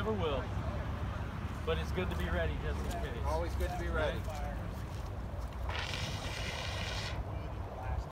never will. But it's good to be ready just in case. Always good to be ready.